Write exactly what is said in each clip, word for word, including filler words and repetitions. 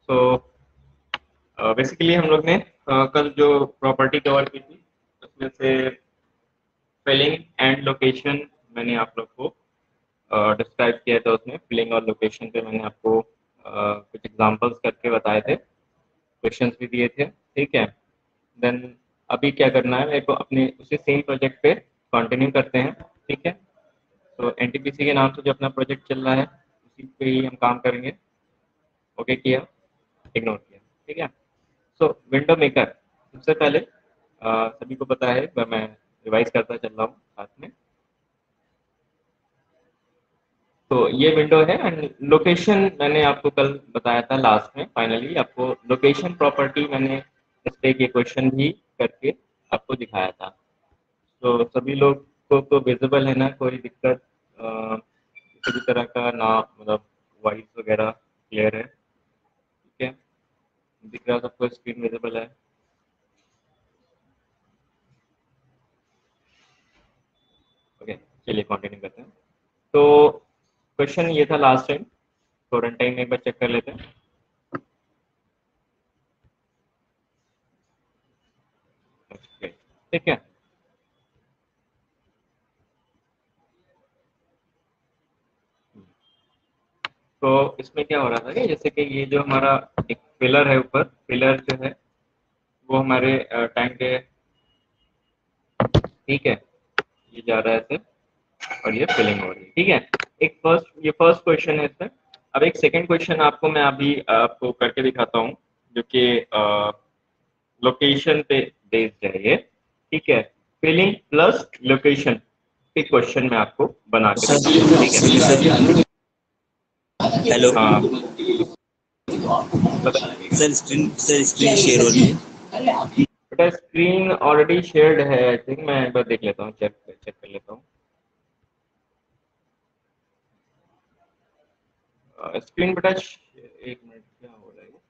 So basically हम लोग ने uh, कल जो प्रॉपर्टी कवर की थी उसमें से फिलिंग एंड लोकेशन मैंने आप लोग को डिस्क्राइब किया था। उसमें फिलिंग और लोकेशन पे मैंने आपको uh, कुछ एग्जांपल्स करके बताए थे, क्वेश्चंस भी दिए थे। ठीक है, देन अभी क्या करना है मेरे को, अपने उसी सेम प्रोजेक्ट पे कंटिन्यू करते हैं। ठीक है, तो एनटीपीसी के नाम से जो अपना प्रोजेक्ट चल रहा है उसी पे ही हम काम करेंगे। ओके किया, इग्नोर किया। ठीक है, सो विंडो मेकर सबसे पहले आ, सभी को पता है, पर मैं रिवाइज करता चल रहा हूँ साथ में। तो ये विंडो है एंड लोकेशन मैंने आपको कल बताया था लास्ट में। फाइनली आपको लोकेशन प्रॉपर्टी मैंने इस पे ये क्वेश्चन भी करके आपको दिखाया था। तो सभी लोग को तो विजिबल है ना, कोई दिक्कत अ, किसी भी तरह का ना, मतलब वॉइस वगैरह क्लियर है? ठीक है, दिख रहा है सबको, स्क्रीन विजिबल है? ओके, चलिए कंटिन्यू करते हैं। तो क्वेश्चन ये था लास्ट टाइम, तो रन टाइम एक बार चेक कर लेते हैं। Okay, ठीक है, तो इसमें क्या हो रहा था कि जैसे कि ये जो हमारा एक पिलर है, ऊपर पिलर जो है वो हमारे टैंक के, ठीक है, ये जा रहा है ऐसे और ये फिलिंग हो रही है। ठीक है, एक फर्स्ट, ये फर्स्ट क्वेश्चन है इसमें। अब एक सेकंड क्वेश्चन आपको मैं अभी आपको करके दिखाता हूँ, जो कि लोकेशन पे बेस्ड है ये। ठीक है, फिलिंग प्लस लोकेशन एक क्वेश्चन में आपको बना के दिखाता हूँ। ठीक है, हेलो हाँ sir, screen sir screen share हो रही है। बेटा, स्क्रीन ऑलरेडी शेयर्ड है आई थिंक। मैं एक बार देख लेता हूँ, चेक चेक कर लेता हूँ। स्क्रीन बेटा, एक मिनट, क्या हो रहा है?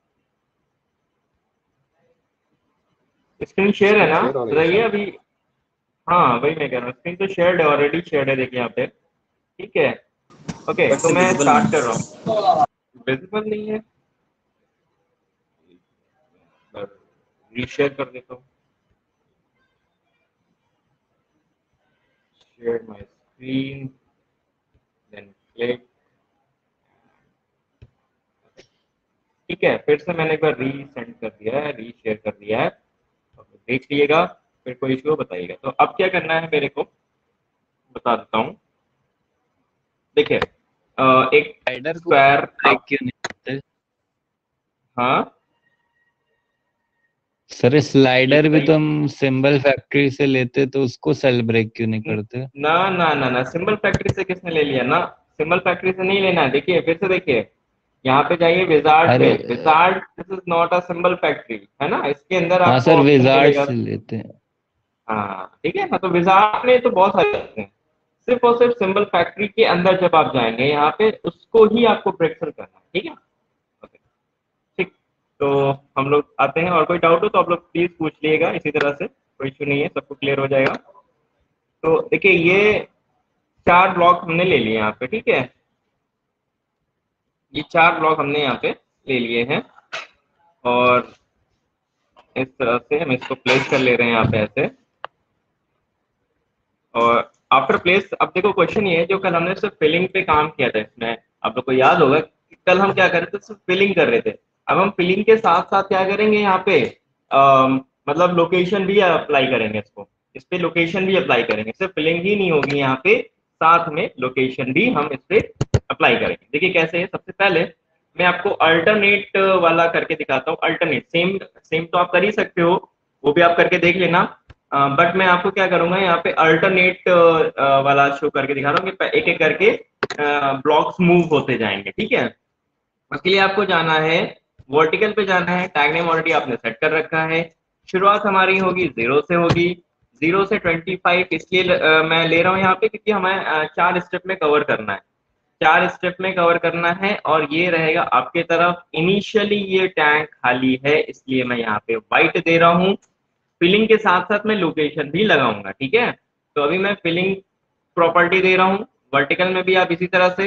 स्क्रीन शेयर है ना, बताइए अभी। हाँ वही मैं कह रहा हूँ, स्क्रीन तो शेयर्ड है, ऑलरेडी शेयर्ड है, देखिए यहाँ पे। ठीक है, ओके, बट तो से मैं विजिबल स्टार्ट नहीं कर रहा है। हूँ। विजिबल नहीं है, रीशेयर कर देता हूँ। Share my screen, then click. ठीक है, फिर से मैंने एक बार री सेंड कर दिया है, री शेयर कर दिया है, देख लीजिएगा। फिर कोई इशू हो बताइएगा। तो अब क्या करना है मेरे को बता देता हूँ। देखिए, एक स्लाइडर को स्क्वायर ब्रेक आप, क्यों नहीं करते? हाँ सर ये स्लाइडर भी तो बताइए। हम सिंबल फैक्ट्री से लेते, तो उसको सेल ब्रेक क्यों नहीं करते? ना ना ना ना, सिंबल फैक्ट्री से किसने ले लिया ना, सिंबल फैक्ट्री से नहीं लेना है। देखिए फिर से देखिए, यहाँ पे जाइए विजार्ड अरे पे। Wizard, this is not a symbol factory, है ना, इसके अंदर हाँ आपको सर, ऑप्शन विजार्ड मिलेगा। से लेते हैं। हाँ ठीक है ना, तो विजार्ड में तो बहुत सारे होते हैं, सिर्फ और सिर्फ सिंबल फैक्ट्री के अंदर जब आप जाएंगे यहाँ पे, उसको ही आपको प्रेफर करना है। ठीक है, ओके, ठीक। तो हम लोग आते हैं, और कोई डाउट हो तो आप लोग प्लीज पूछ लिएगा इसी तरह से, कोई इशू नहीं है, सबको क्लियर हो जाएगा। तो देखिए, ये चार ब्लॉक हमने ले लिए यहाँ पे। ठीक है, ये चार ब्लॉक हमने यहाँ पे ले लिए हैं, और इस तरह से हम इसको प्लेस कर ले रहे हैं यहाँ पे ऐसे। और आफ्टर प्लेस, अब देखो क्वेश्चन ये है, जो कल हमने सिर्फ फिलिंग पे काम किया था इसमें, आप लोग को याद होगा कि कल हम क्या कर रहे थे, सिर्फ फिलिंग कर रहे थे। अब हम फिलिंग के साथ साथ क्या करेंगे यहाँ पे, अम, मतलब लोकेशन भी अप्लाई करेंगे इसको, इस पे लोकेशन भी अप्लाई करेंगे। सिर्फ फिलिंग ही नहीं होगी यहाँ पे, साथ में लोकेशन भी हम इस पे अप्लाई करेंगे। देखिए कैसे है। सबसे पहले मैं आपको अल्टरनेट वाला करके दिखाता हूँ। अल्टरनेट, सेम सेम तो आप कर ही सकते हो, वो भी आप करके देख लेना। बट मैं आपको क्या करूंगा, यहाँ पे अल्टरनेट वाला शो करके दिखा रहा हूँ कि एक एक करके ब्लॉक्स मूव होते जाएंगे। ठीक है, उसके लिए आपको जाना है, वर्टिकल पे जाना है। टैग नेम ऑलरेडी आपने सेट कर रखा है। शुरुआत हमारी होगी जीरो से होगी, जीरो से ट्वेंटी फाइव इसलिए uh, मैं ले रहा हूँ यहाँ पे क्योंकि हमें uh, चार स्टेप में कवर करना है, चार स्टेप में कवर करना है। और ये रहेगा आपके तरफ, इनिशियली ये टैंक खाली है इसलिए मैं यहाँ पे व्हाइट दे रहा हूँ। फिलिंग के साथ साथ मैं लोकेशन भी लगाऊंगा। ठीक है, तो अभी मैं फिलिंग प्रॉपर्टी दे रहा हूँ, वर्टिकल में भी आप इसी तरह से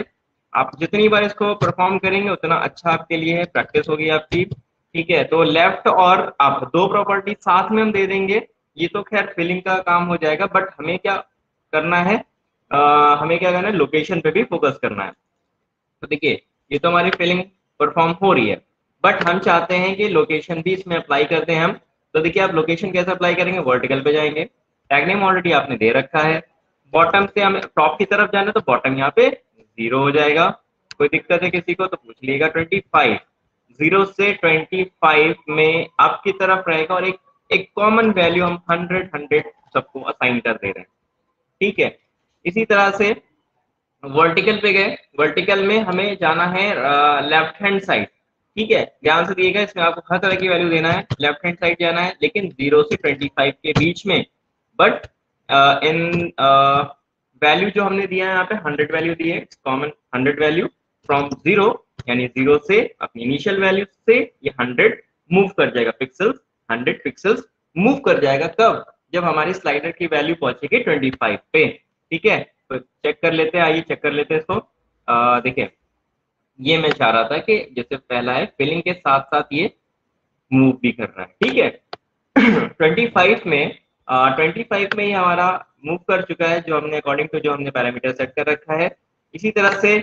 आप जितनी बार इसको परफॉर्म करेंगे उतना अच्छा आपके लिए है, प्रैक्टिस होगी आपकी। ठीक है, तो लेफ्ट और अप दो प्रॉपर्टी साथ में हम दे देंगे, ये तो खैर फिलिंग का काम हो जाएगा, बट हमें क्या करना है, आ, हमें क्या करना है, लोकेशन पे भी फोकस करना है। तो देखिए ये तो हमारी फिलिंग परफॉर्म हो रही है, बट हम चाहते हैं कि लोकेशन भी इसमें अप्लाई करते हैं हम। तो देखिए आप लोकेशन कैसे अप्लाई करेंगे, वर्टिकल पे जाएंगे, टैग नेम ऑलरेडी आपने दे रखा है, बॉटम से हमें टॉप की तरफ जाना है तो बॉटम यहाँ पे जीरो हो जाएगा। कोई दिक्कत है किसी को तो पूछ लीजिएगा। ट्वेंटी फाइव जीरो से ट्वेंटी फाइव में आपकी तरफ रहेगा, और एक एक कॉमन वैल्यू हम हंड्रेड हंड्रेड सबको असाइन कर दे रहे हैं। ठीक है, इसी तरह से वर्टिकल पे गए, वर्टिकल में हमें जाना है लेफ्ट हैंड साइड। ठीक है, ध्यान से दिएगा, इसमें आपको हर तरह की वैल्यू देना है, लेफ्ट हैंड साइड जाना है, लेकिन जीरो से ट्वेंटी फाइव के बीच में। बट इन वैल्यू जो हमने दिया है यहाँ पे हंड्रेड वैल्यू दी है, common hundred value from zero, यानी जीरो से अपनी इनिशियल वैल्यू से ये हंड्रेड मूव कर जाएगा, पिक्सल्स हंड्रेड पिक्सल्स मूव कर जाएगा। कब, जब हमारी स्लाइडर की वैल्यू पहुंचेगी ट्वेंटी फाइव पे। ठीक है, तो चेक कर लेते हैं, आइए चेक कर लेते हैं इसको। देखिए ये मैं चाह रहा था कि जैसे पहला है फिलिंग के साथ साथ ये मूव भी कर रहा है। ठीक है, ट्वेंटी फाइव में ट्वेंटी फाइव में ये हमारा मूव कर चुका है, जो हमने अकॉर्डिंग टू जो हमने पैरामीटर सेट कर रखा है। इसी तरह से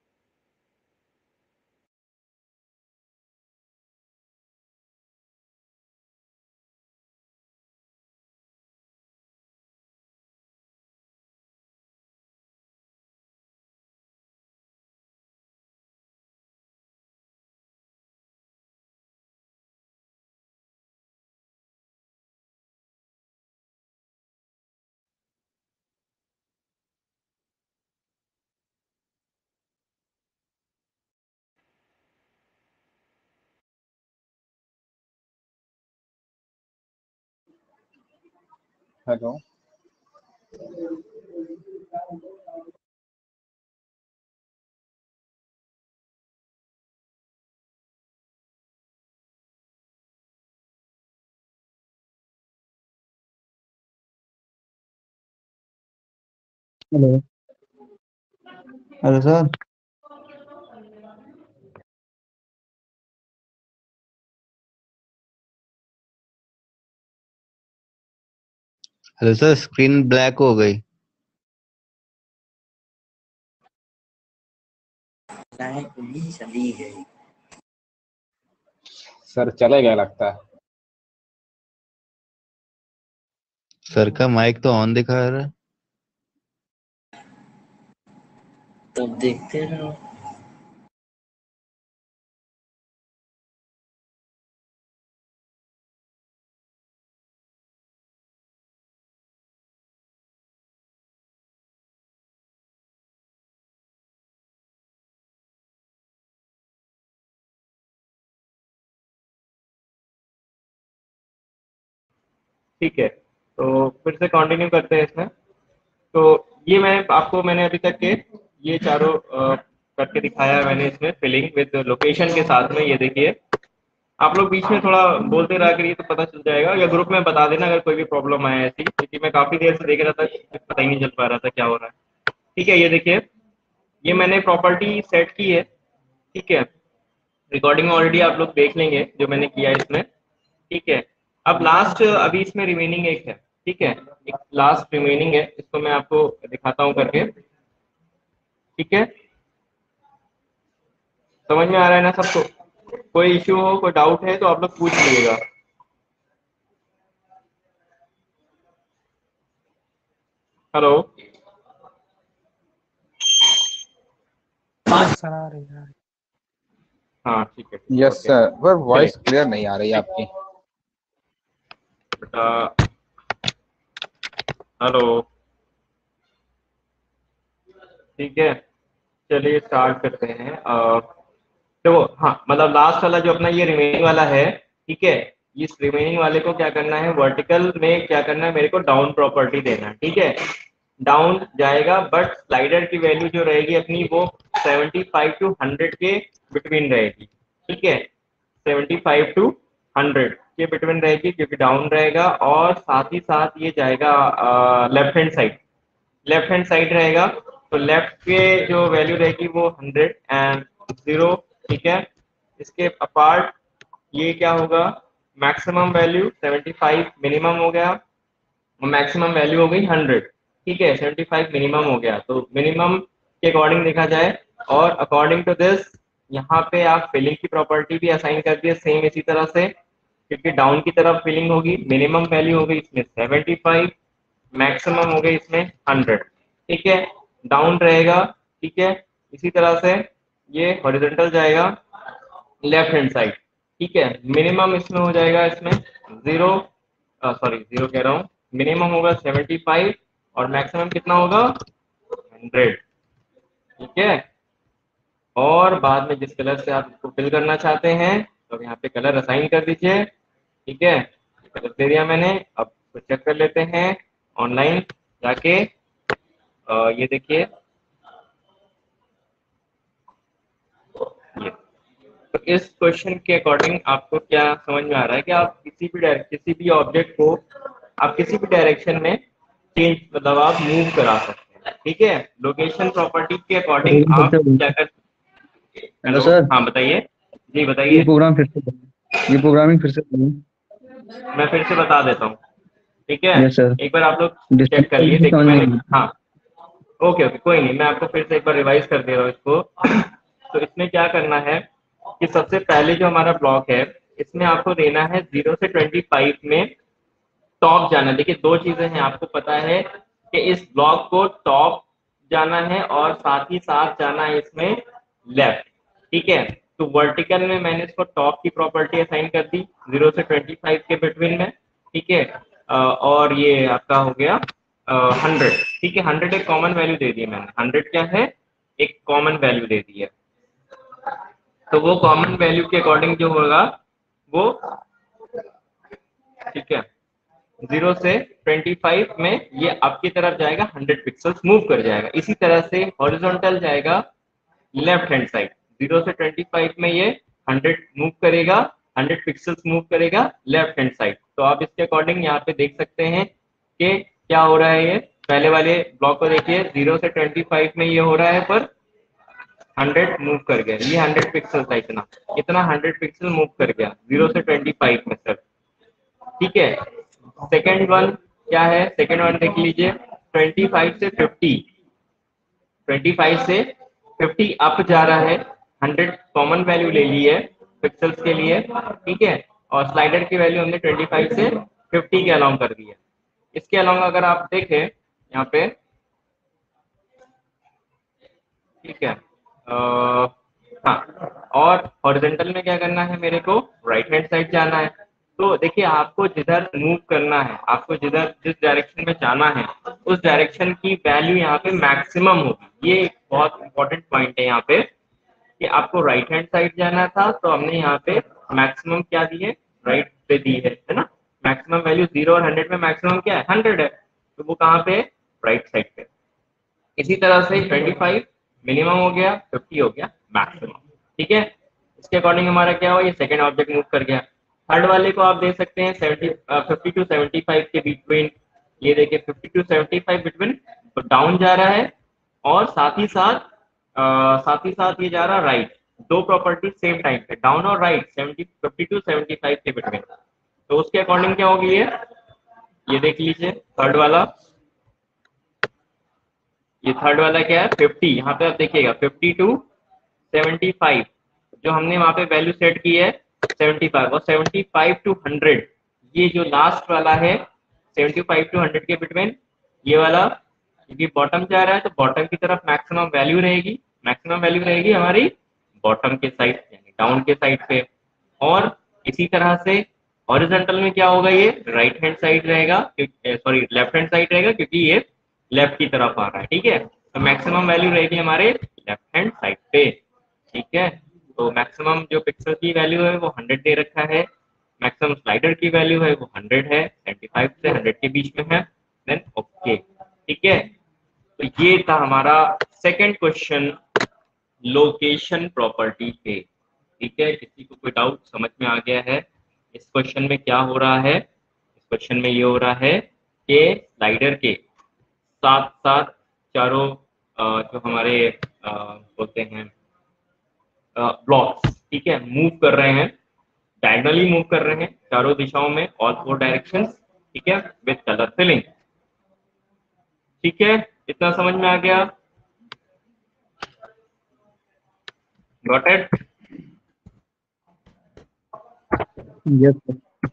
hello, hello hello sir. Hello sir, screen black हो गई। चली है सर चले गया लगता है। सर का माइक तो ऑन दिखा रहा है। तब देखते रहो। ठीक है, तो फिर से कंटिन्यू करते हैं इसमें। तो ये मैं आपको मैंने अभी तक के ये चारों अ, करके दिखाया है मैंने इसमें, फिलिंग विद लोकेशन के साथ में। ये देखिए आप लोग बीच में थोड़ा बोलते रहा करिए तो पता चल जाएगा, या ग्रुप में बता देना अगर कोई भी प्रॉब्लम आए ऐसी, क्योंकि मैं काफी देर से देख रहा था, पता ही नहीं चल पा रहा था क्या हो रहा है। ठीक है, ये देखिए ये मैंने प्रॉपर्टी सेट की है। ठीक है, रिकॉर्डिंग ऑलरेडी आप लोग देख लेंगे जो मैंने किया है इसमें। ठीक है, अब लास्ट अभी इसमें रिमेनिंग एक है। ठीक है, एक लास्ट रिमेनिंग है, इसको मैं आपको दिखाता हूँ करके। ठीक है, समझ में आ रहा है ना सबको? कोई इश्यू हो, कोई डाउट है तो आप लोग पूछ लीजिएगा। हेलो, हाँ ठीक है। यस ओके, सर, पर वॉइस चलिए क्लियर नहीं आ रही आपकी। बेटा, हेलो, ठीक है, चलिए स्टार्ट करते हैं। अ, तो हाँ, मतलब लास्ट वाला जो अपना ये रिमेनिंग वाला है। ठीक है, इस रिमेनिंग वाले को क्या करना है, वर्टिकल में क्या करना है, मेरे को डाउन प्रॉपर्टी देना है। ठीक है, डाउन जाएगा, बट स्लाइडर की वैल्यू जो रहेगी अपनी वो सेवेंटी फाइव टू हंड्रेड के बिटवीन रहेगी। ठीक है, सेवेंटी फाइव टू हंड्रेड के बिटवीन रहेगी, क्योंकि डाउन रहेगा, और साथ ही साथ ये जाएगा left hand side, left hand side रहेगा। तो लेफ्ट के जो वैल्यू रहेगी वो हंड्रेड एंड जीरो, ठीक है। इसके अपार्ट ये क्या होगा, maximum value seventy five minimum हो गया, मैक्सिमम वैल्यू हो गई हंड्रेड, ठीक है। सेवेंटी फाइव मिनिमम हो गया, तो मिनिमम के अकॉर्डिंग देखा जाए, और अकॉर्डिंग टू दिस यहाँ पे आप फिलिंग की प्रॉपर्टी भी असाइन कर दिए सेम इसी तरह से, क्योंकि डाउन की तरफ फिलिंग होगी, मिनिमम वैल्यू हो गई इसमें सेवेंटी फाइव, मैक्सिमम हो गई इसमें हंड्रेड, ठीक है। डाउन रहेगा, ठीक है। इसी तरह से ये हॉरिजॉन्टल जाएगा लेफ्ट हैंड साइड, ठीक है। मिनिमम इसमें हो जाएगा इसमें जीरो, सॉरी जीरो कह रहा हूँ, मिनिमम होगा सेवेंटी फाइव और मैक्सिमम कितना होगा हंड्रेड, ठीक है। और बाद में जिस कलर से आप इसको फिल करना चाहते हैं तो यहाँ पे कलर असाइन कर दीजिए, ठीक है। कलर दे दिया मैंने, अब चेक कर लेते हैं ऑनलाइन जाके। आ, ये देखिए, ये तो इस क्वेश्चन के अकॉर्डिंग आपको क्या समझ में आ रहा है कि आप किसी भी किसी भी ऑब्जेक्ट को आप किसी भी डायरेक्शन में चेंज मतलब आप मूव करा सकते हैं, ठीक है। लोकेशन प्रॉपर्टी के अकॉर्डिंग आप क्या कर सकते हैं। हेलो सर, हाँ बताइए, जी ये बताइए। प्रोग्राम फिर से ये प्रोग्रामिंग फिर से मैं फिर से बता देता हूँ, ठीक है। Yes sir. एक बार आप लोग चेक कर लिए, देखिए मैंने, हाँ ओके ओके कोई नहीं, मैं आपको फिर से एक बार रिवाइज कर दे रहा हूँ इसको। तो इसमें क्या करना है कि सबसे पहले जो हमारा ब्लॉक है इसमें आपको देना है जीरो से ट्वेंटी फाइव में टॉप जाना। देखिए दो चीजें हैं, आपको पता है कि इस ब्लॉक को टॉप जाना है और साथ ही साथ जाना है इसमें लेफ्ट, ठीक है। तो वर्टिकल में मैंने इसको टॉप की प्रॉपर्टी असाइन कर दी जीरो से ट्वेंटी फाइव के बिटवीन में, ठीक है। और ये आपका हो गया हंड्रेड, ठीक है। हंड्रेड एक कॉमन वैल्यू दे दी मैंने, हंड्रेड क्या है एक कॉमन वैल्यू दे दी है। तो वो कॉमन वैल्यू के अकॉर्डिंग जो होगा वो, ठीक है, जीरो से ट्वेंटी फाइव में ये आपकी तरफ जाएगा, हंड्रेड पिक्सल्स मूव कर जाएगा। इसी तरह से हॉरिजॉन्टल जाएगा लेफ्ट हैंड साइड, जीरो से ट्वेंटी फाइव में ये हंड्रेड मूव करेगा, हंड्रेड पिक्सल्स मूव करेगा लेफ्ट हैंड साइड। तो आप इसके अकॉर्डिंग यहाँ पे देख सकते हैं कि क्या हो रहा है। ये पहले वाले ब्लॉक को देखिए, जीरो से ट्वेंटी फाइव में ये हो रहा है पर हंड्रेड मूव कर गया, ये हंड्रेड पिक्सल था, इतना इतना हंड्रेड पिक्सल मूव कर गया जीरो से ट्वेंटी फाइव में सर, ठीक है। सेकेंड वन क्या है, सेकेंड वन देख लीजिए, ट्वेंटी फाइव से फिफ्टी, ट्वेंटी फाइव से फिफ्टी अप जा रहा है, हंड्रेड कॉमन वैल्यू ले ली है पिक्सल्स के लिए, ठीक है। और स्लाइडर की वैल्यू हमने ट्वेंटी फाइव से फिफ्टी के अलाउंग कर दी है। इसके अलाउंग अगर आप देखें यहाँ पे, ठीक है, आ, हाँ, और हॉरिजॉन्टल में क्या करना है, मेरे को राइट हैंड साइड जाना है। तो देखिए आपको जिधर मूव करना है, आपको जिधर जिस डायरेक्शन में जाना है उस डायरेक्शन की वैल्यू यहाँ पे मैक्सिमम होगी। ये बहुत इंपॉर्टेंट पॉइंट है यहाँ पे कि आपको राइट हैंड साइड जाना था तो हमने यहाँ पे मैक्सिमम क्या दी है, राइट पे दी है, है ना। मैक्सिमम वैल्यू जीरो और हंड्रेड में मैक्सिमम क्या है, हंड्रेड है, तो वो कहाँ पे, राइट साइड पे। इसी तरह से ट्वेंटी फाइव मिनिमम हो गया, फिफ्टी हो गया मैक्सिमम, ठीक है। इसके अकॉर्डिंग हमारा क्या हुआ, ये सेकंड ऑब्जेक्ट मूव कर गया। थर्ड वाले को आप देख सकते हैं seventy fifty to seventy five के बिटवीन, ये देखिए fifty to seventy five between down जा रहा है और साथ ही साथ आ, साथ ही साथ ये जा रहा है राइट, दो प्रॉपर्टी सेम टाइम पे, डाउन और right, seventy fifty to seventy five के बिटवीन। तो उसके अकॉर्डिंग क्या होगी ये ये देख लीजिए थर्ड वाला, ये थर्ड वाला क्या है फिफ्टी, यहाँ पे आप देखिएगा फिफ्टी टू सेवेंटी फाइव, जो हमने वहां पे वैल्यू सेट की है सेवेंटी फाइव, और सेवेंटी फाइव टू हंड्रेड, ये जो लास्ट वाला है सेवेंटी फाइव टू हंड्रेड के बिटवीन, ये वाला क्योंकि बॉटम जा रहा है तो बॉटम की तरफ मैक्सिमम वैल्यू रहेगी, मैक्सिमम वैल्यू रहेगी हमारी बॉटम के साइड यानी डाउन के साइड पे। और इसी तरह से हॉरिजॉन्टल में क्या होगा, ये राइट हैंड साइड रहेगा, सॉरी लेफ्ट हैंड साइड रहेगा क्योंकि ये लेफ्ट की तरफ आ रहा है, ठीक है। तो मैक्सिमम वैल्यू रहेगी हमारे लेफ्ट हैंड साइड पे, ठीक है। तो मैक्सिमम जो पिक्सल की वैल्यू है वो हंड्रेड दे रखा है, मैक्सिमम स्लाइडर की वैल्यू है वो हंड्रेड है, सेवेंटी फाइव से हंड्रेड के बीच में है, देन ओके, ठीक है। तो ये था हमारा सेकंड क्वेश्चन लोकेशन प्रॉपर्टी पे, ठीक है। किसी को कोई डाउट समझ में आ गया है इस क्वेश्चन में क्या हो रहा है? इस क्वेश्चन में ये हो रहा है कि स्लाइडर के साथ साथ चारों जो हमारे आ, बोलते हैं ब्लॉक्स, ठीक है, मूव कर रहे हैं, डायगनली मूव कर रहे हैं चारों दिशाओं में, ऑल फोर डायरेक्शंस, ठीक है, विद कलर फिलिंग। ठीक है, इतना समझ में आ गया? Got it? Yes sir.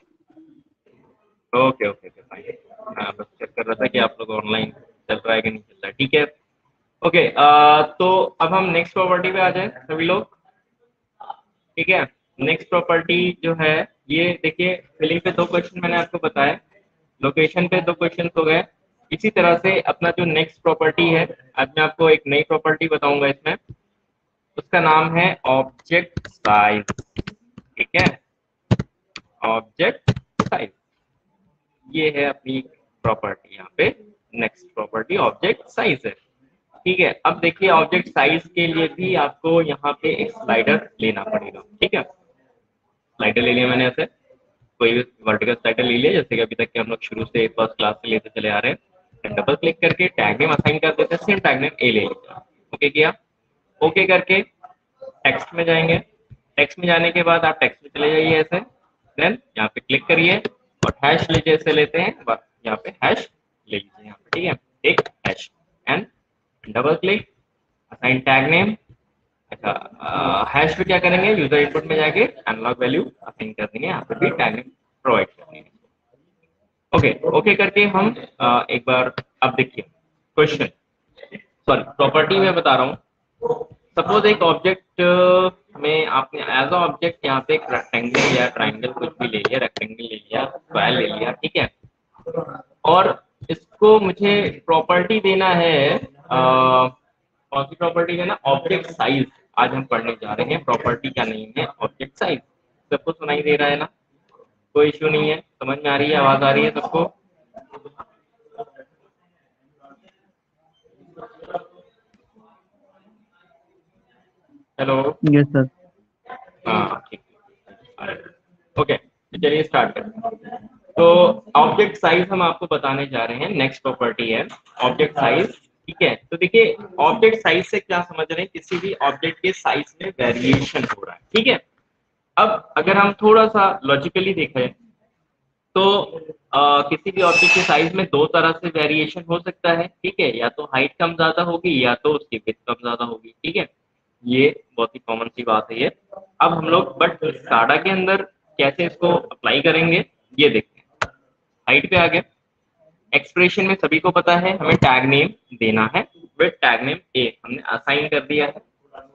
Okay okay okay fine. हाँ, बस चेक कर रहा था कि आप लोग ऑनलाइन चल रहा है कि नहीं चल रहा है। ठीक है, ओके। तो अब हम नेक्स्ट प्रॉपर्टी पे आ जाए सभी लोग। ठीक है, नेक्स्ट प्रॉपर्टी जो है ये देखिए, फिलिंग पे दो क्वेश्चन मैंने आपको बताया, लोकेशन पे दो क्वेश्चन हो गए। इसी तरह से अपना जो नेक्स्ट प्रॉपर्टी है, आज मैं आपको एक नई प्रॉपर्टी बताऊंगा इसमें, उसका नाम है ऑब्जेक्ट साइज। ठीक है, ऑब्जेक्ट साइज, ये है अपनी प्रॉपर्टी यहाँ पे, नेक्स्ट प्रॉपर्टी ऑब्जेक्ट साइज है। ठीक है, अब देखिए ऑब्जेक्ट साइज के लिए भी आपको यहाँ पे एक स्लाइडर लेना पड़ेगा। ठीक है, स्लाइडर ले लिया मैंने, ऐसे कोई भी वर्टिकल स्लाइडर ले लिया, जैसे कि अभी तक के हम लोग शुरू से फर्स्ट क्लास से लेते चले आ रहे हैं। डबल क्लिक करके टैग नेम असाइन कर देते हैं, सेम टैग नेम ए ले लिया। ओके किया, ओके करके टेक्स्ट में जाएंगे, टेक्स्ट में जाने के बाद आप टेक्स्ट में चले जाइए ऐसे, देन यहाँ पे क्लिक करिए और हैश ले जैसे लेते हैं, बस यहाँ पे हैश ले लीजिए यहाँ पे। ठीक है, एक hash and double click assign tag name. अच्छा, हैश पे क्या करेंगे, यूजर इनपुट में जाके एनालॉग वैल्यू असाइन कर देंगे, यहाँ पे भी टैग नेम प्रोवाइड कर देंगे। ओके ओके करके हम आ, एक बार अब देखिए क्वेश्चन, सॉरी प्रॉपर्टी में बता रहा हूँ। सपोज एक ऑब्जेक्ट में आपने एज अ ऑब्जेक्ट यहाँ पे एक रेक्टेंगल या ट्राइंगल कुछ भी ले लिया, रेक्टेंगल ले लिया, स्क्वायर ले लिया, ठीक है, और इसको मुझे प्रॉपर्टी देना है, कौन सी प्रॉपर्टी देना, ऑब्जेक्ट साइज। आज हम पढ़ने जा रहे हैं, प्रॉपर्टी का नहीं है, ऑब्जेक्ट साइज। सबको सुनाई दे रहा है ना? कोई इश्यू नहीं है, समझ में आ रही है, आवाज आ रही है सबको? हेलो? Yes sir. हाँ ठीक, ओके, तो चलिए स्टार्ट करते हैं। तो ऑब्जेक्ट साइज हम आपको बताने जा रहे हैं, नेक्स्ट प्रॉपर्टी है ऑब्जेक्ट साइज। ठीक है, तो देखिए ऑब्जेक्ट साइज से क्या समझ रहे हैं, किसी भी ऑब्जेक्ट के साइज में वेरिएशन हो रहा है। ठीक है, अब अगर हम थोड़ा सा लॉजिकली देखें तो आ, किसी भी ऑब्जेक्ट के साइज में दो तरह से वेरिएशन हो सकता है। ठीक है, या तो हाइट कम ज्यादा होगी या तो उसकी विड्थ कम ज्यादा होगी। ठीक है, ये बहुत ही कॉमन सी बात है ये। अब हम लोग बट स्काडा के अंदर कैसे इसको अप्लाई करेंगे ये देखते हैं। हाइट पे आ गए, एक्सप्रेशन में सभी को पता है हमें टैग नेम देना है, विद टैग नेम ए हमने असाइन कर दिया है।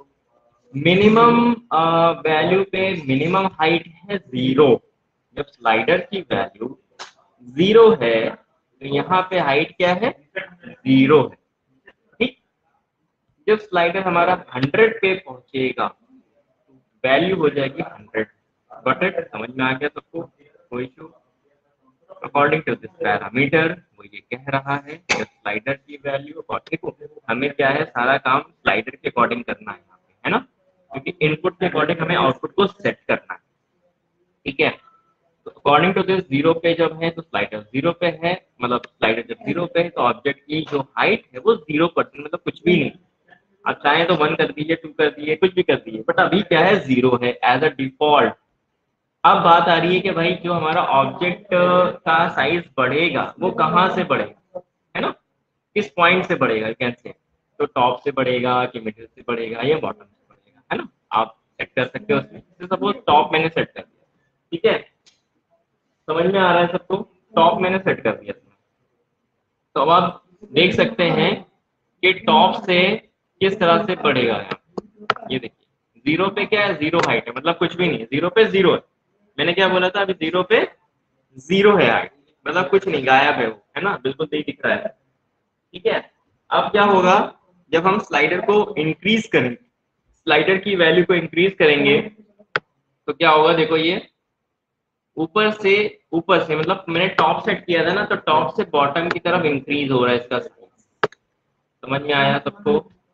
मिनिमम वैल्यू पे मिनिमम हाइट है जीरो। जब स्लाइडर की वैल्यू जीरो है तो यहाँ पे हाइट क्या है, जीरो है। ठीक, जब स्लाइडर हमारा हंड्रेड पे पहुंचेगा वैल्यू हो जाएगी हंड्रेड। बट इट समझ में आ गया सबको? कोई issue? According to this parameter वो ये कह रहा है कि स्लाइडर की वैल्यू, और देखो हमें क्या है, सारा काम स्लाइडर के अकॉर्डिंग करना है यहाँ पे, है ना, क्योंकि इनपुट के अकॉर्डिंग हमें आउटपुट को सेट करना है। ठीक है, तो अकॉर्डिंग टू दिस जीरो पे जब है तो स्लाइडर जीरो पे है, मतलब स्लाइडर जब जीरो पे है तो ऑब्जेक्ट की जो हाइट है वो जीरो परसेंट, मतलब कुछ भी नहीं। आप चाहें तो वन कर दीजिए, टू कर दीजिए, कुछ भी कर दीजिए, बट अभी क्या है, जीरो है एज अ डिफॉल्ट। अब बात आ रही है कि भाई जो हमारा ऑब्जेक्ट का साइज बढ़ेगा वो कहाँ से बढ़ेगा, है ना, किस पॉइंट से बढ़ेगा कैसे, तो टॉप से बढ़ेगा कि मिडिल से बढ़ेगा या बॉटम से बढ़ेगा, है ना, आप सेट कर सकते हो उसमें। सपोज टॉप मैंने सेट कर दिया, ठीक है, समझ में आ रहा है सबको? टॉप मैंने सेट कर दिया, तो अब आप देख सकते हैं कि टॉप से किस तरह से बढ़ेगा यहाँ। ये देखिए जीरो पे क्या है, जीरो हाइट है, मतलब कुछ भी नहीं है, जीरो पे जीरो है। मैंने क्या बोला था, अभी जीरो पे जीरो है हाइट, मतलब कुछ नहीं, गायब है वो, है ना, बिल्कुल सही दिख रहा है। ठीक है, अब क्या होगा, जब हम स्लाइडर को इंक्रीज करेंगे, स्लाइडर की वैल्यू को इंक्रीज करेंगे तो क्या होगा, देखो ये ऊपर से ऊपर से, मतलब मैंने टॉप सेट किया था ना, तो टॉप से बॉटम की तरफ इंक्रीज हो रहा है इसका स्पेस। समझ में आया सबको?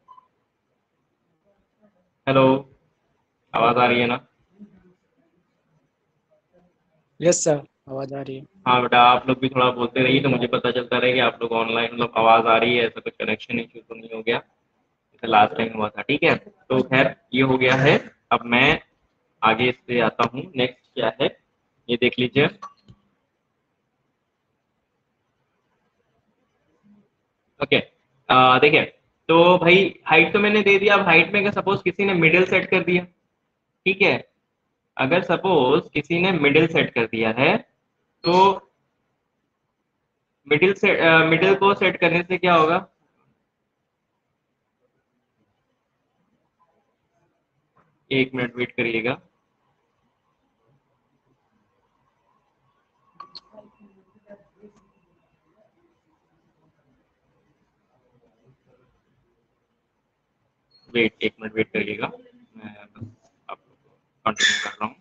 हेलो, आवाज आ रही है ना? यस सर, आवाज आ रही है। हाँ बेटा, आप लोग भी थोड़ा बोलते रहिए तो मुझे पता चलता रहे कि आप लोग ऑनलाइन, मतलब आवाज आ रही है, ऐसा कुछ कनेक्शन इशू तो नहीं हो गया। जैसे लास्ट टाइम हुआ था, ठीक है। तो खैर ये हो गया है। अब मैं आगे इस पे आता हूँ। नेक्स्ट क्या है ये देख लीजिए। ओके, देखिए, तो भाई हाइट तो मैंने दे दिया। अब हाइट में अगर सपोज किसी ने मिडिल सेट कर दिया, ठीक है, अगर सपोज किसी ने मिडिल सेट कर दिया है, तो मिडिल से मिडिल को सेट करने से क्या होगा, एक मिनट वेट करिएगा। वेट एक मिनट वेट करिएगा, मैं बस आपको कंटिन्यू कर रहा हूँ।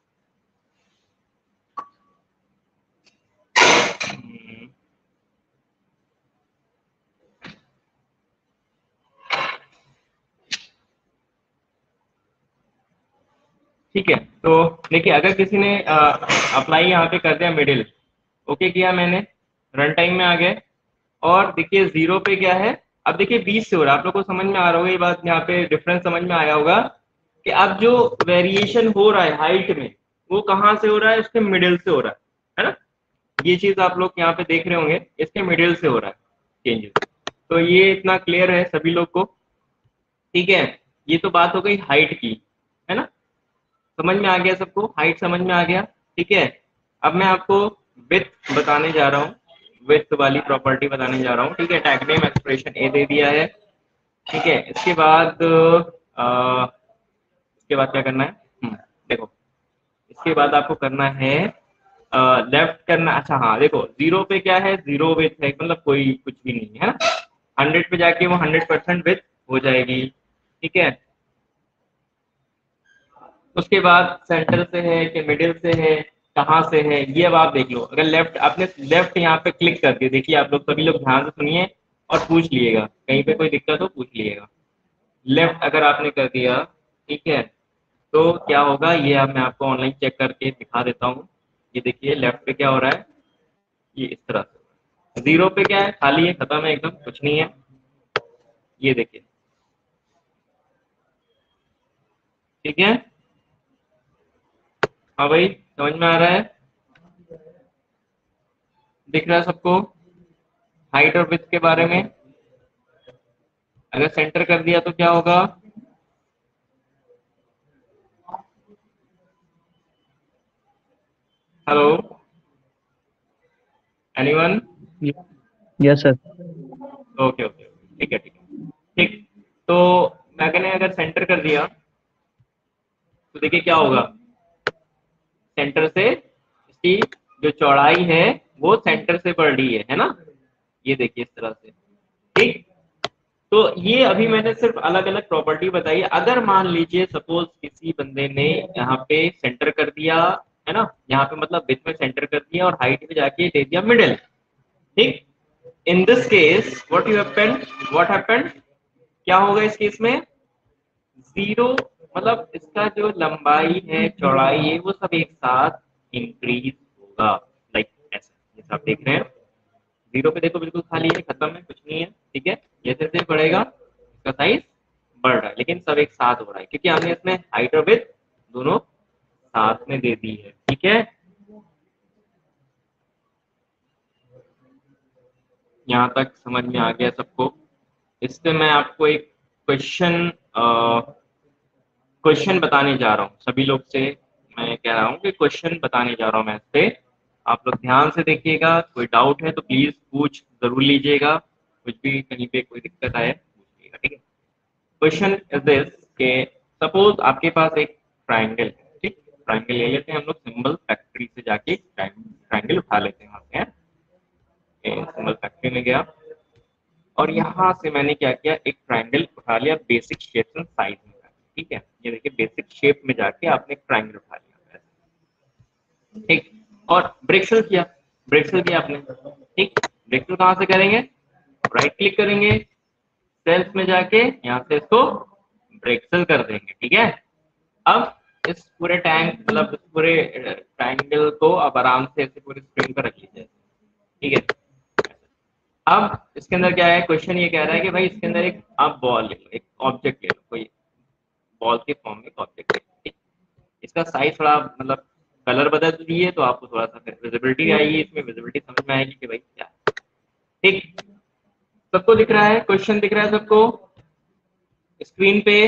ठीक है, तो देखिए अगर किसी ने अप्लाई यहाँ पे कर दिया मिडिल, ओके किया मैंने, रन टाइम में आ गए, और देखिए जीरो पे क्या है, अब देखिए बीस से हो रहा है। आप लोग को समझ में आ रहा होगा ये बात, यहाँ पे डिफरेंस समझ में आया होगा कि अब जो वेरिएशन हो रहा है हाइट में, वो कहाँ से हो रहा है, उसके मिडिल से हो रहा है, है ना। ये चीज आप लोग यहाँ पे देख रहे होंगे, इसके मिडिल से हो रहा है चेंजेस। तो ये इतना क्लियर है सभी लोग को, ठीक है। ये तो बात हो गई हाइट की, है ना, समझ में आ गया सबको, हाइट समझ में आ गया, ठीक है। अब मैं आपको विड्थ बताने जा रहा हूँ, विड्थ वाली प्रॉपर्टी बताने जा रहा हूँ, ठीक है। टैग नेम एक्सप्रेशन ए दे दिया है, ठीक है। इसके बाद आ, इसके बाद क्या करना है, हम्म, देखो इसके बाद आपको करना है लेफ्ट करना। अच्छा हाँ, देखो जीरो पे क्या है, जीरो विथ है, मतलब कोई कुछ भी नहीं है ना। हंड्रेड पे जाके वो हंड्रेड परसेंट विथ हो जाएगी, ठीक है। उसके बाद सेंटर से है कि मिडिल से है, कहाँ से है, ये अब आप देख लो। अगर लेफ्ट आपने लेफ्ट यहाँ पे क्लिक कर दिया, देखिए आप लोग सभी लोग ध्यान से सुनिए और पूछ लिएगा, कहीं पे कोई दिक्कत हो पूछ लिएगा। लेफ्ट अगर आपने कर दिया, ठीक है, तो क्या होगा ये अब मैं आपको ऑनलाइन चेक करके दिखा देता हूँ। ये देखिए लेफ्ट पे क्या हो रहा है, ये इस तरह से। जीरो पे क्या है, खाली है, खत्म है, एकदम कुछ नहीं है। ये देखिए, ठीक है। हाँ भाई समझ में आ रहा है, दिख रहा है सबको हाइट और विड्थ के बारे में। अगर सेंटर कर दिया तो क्या होगा, hello anyone? Yes sir. Okay okay, ठीक है ठीक है ठीक। तो मैं कहने अगर सेंटर कर दिया तो देखिए क्या होगा, सेंटर से इसकी जो चौड़ाई है वो सेंटर से बढ़ रही है है ना। ये देखिए इस तरह से, ठीक। तो ये अभी मैंने सिर्फ अलग अलग प्रॉपर्टी बताई है। अगर मान लीजिए सपोज किसी बंदे ने यहाँ पे सेंटर कर दिया, है ना, यहाँ पे मतलब विड्थ में सेंटर कर दिया और हाइट में जाके दे दिया मिडिल, ठीक। In this case what you happened, what happened, क्या होगा इस केस में, जीरो मतलब इसका जो लंबाई है चौड़ाई है वो सब एक साथ इंक्रीज होगा, लाइक ऐसा जैसा आप देख रहे हैं। जीरो पे देखो बिल्कुल खाली है, खत्म है, कुछ नहीं है, ठीक है। जैसे जैसे बढ़ेगा इसका साइज बढ़ रहा है, लेकिन सब एक साथ हो रहा है क्योंकि हमने इसमें हाइट और विड्थ दोनों साथ में दे दी है, ठीक है। यहाँ तक समझ में आ गया सबको। इससे मैं आपको एक क्वेश्चन क्वेश्चन बताने जा रहा हूँ सभी लोग से। मैं कह रहा हूँ कि क्वेश्चन बताने जा रहा हूँ मैं इस पे, आप लोग ध्यान से देखिएगा। कोई डाउट है तो प्लीज पूछ जरूर लीजिएगा, कुछ भी कहीं पे कोई दिक्कत आए पूछिएगा, ठीक है। क्वेश्चन इज दिस के सपोज आपके पास एक ट्राइंगल है, ठीक। ट्राइंगल ले लेते हैं हम लोग, सिंबल फैक्ट्री से जाके ट्राइंगल उठा लेते हैं वहां से। सिंबल फैक्ट्री में गया और यहाँ से मैंने क्या किया, एक ट्राइंगल उठा लिया बेसिक शेप एंड साइज में, ठीक है। ये देखिए बेसिक शेप में जाके आपने एक ट्राइंगल उठा लिया, ठीक। और ब्रेक्सल किया, ब्रेक्सल किया आपने, ठीक। ब्रेक्सल कहाँ से करेंगे, राइट क्लिक करेंगे, सेल्स में जाके यहाँ से इसको ब्रेक्सल कर देंगे, ठीक है। अब इस पूरे टैंक मतलब इस पूरे ट्राइंगल को अब आराम से ऐसे पूरे स्क्रीन पर रख लीजिए, ठीक है। अब इसके अंदर क्या है, क्वेश्चन ये कह रहा है कि भाई इसके अंदर एक आप बॉल ले लो, एक ऑब्जेक्ट ले लो, कोई बॉल के फॉर्म में एक ऑब्जेक्ट ले लो। इसका साइज थोड़ा मतलब कलर बदल दिए तो आपको थोड़ा सा फिर विजिबिलिटी आएगी, इसमें विजिबिलिटी समझ में आएगी कि भाई क्या है। ठीक, सबको दिख रहा है, क्वेश्चन दिख रहा है सबको स्क्रीन पे?